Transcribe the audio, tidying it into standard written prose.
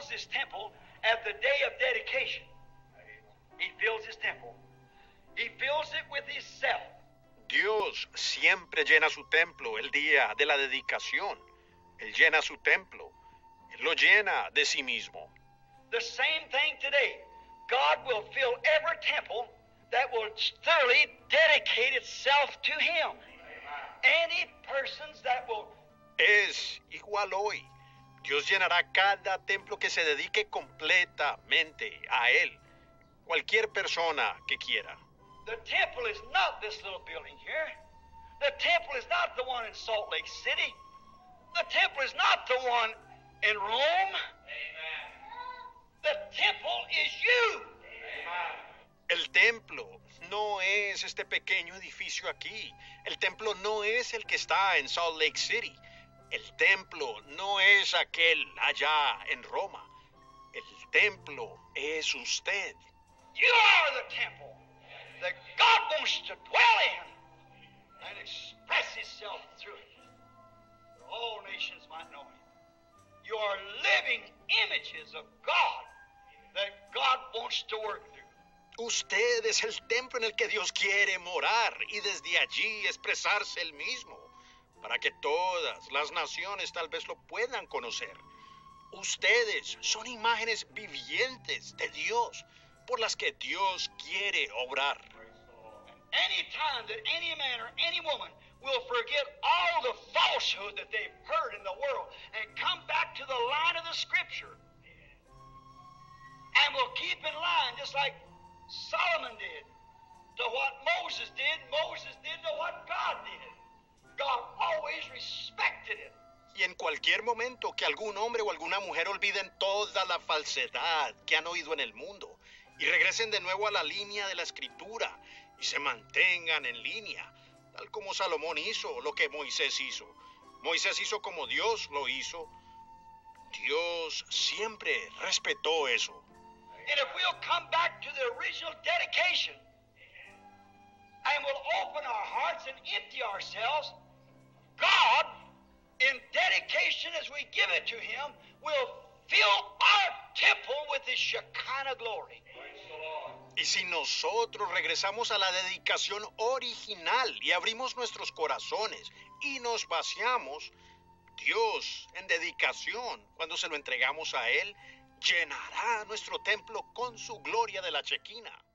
fills his temple at the day of dedication. He fills his temple. He fills it with himself. Dios siempre llena su templo el día de la dedicación. Él llena su templo. Él lo llena de sí mismo. The same thing today. God will fill every temple that will thoroughly dedicate itself to him. Any persons that will... Es igual hoy. Dios llenará cada templo que se dedique completamente a Él. Cualquier persona que quiera. The temple is not this little building here. The temple is not the one in Salt Lake City. The temple is not the one in Rome. Amen. The temple is you. El templo no es este pequeño edificio aquí. El templo no es el que está en Salt Lake City. El templo no es aquel allá en Roma. El templo es usted. You are the temple that God wants to dwell in and express himself through it. That all nations might know him. You are living images of God that God wants to work through. Usted es el templo en el que Dios quiere morar y desde allí expresarse él mismo, para que todas las naciones tal vez lo puedan conocer. Ustedes son imágenes vivientes de Dios, por las que Dios quiere obrar. Any time that any man or any woman will forget all the falsehood that they've heard in the world and come back to the line of the Scripture and will keep in line just like Solomon did to what Moses did to what God did. God always respected it. Y en cualquier momento que algún hombre o alguna mujer olviden toda la falsedad que han oído en el mundo y regresen de nuevo a la línea de la Escritura y se mantengan en línea, tal como Salomón hizo lo que Moisés hizo. Moisés hizo como Dios lo hizo. Dios siempre respetó eso. And if we'll come back to the original dedication and we'll open our hearts and empty ourselves, God, in dedication as we give it to him, will fill our temple with his Shekinah glory. Y si nosotros regresamos a la dedicación original y abrimos nuestros corazones y nos vaciamos, Dios en dedicación, cuando se lo entregamos a Él, llenará nuestro templo con su gloria de la Shekinah.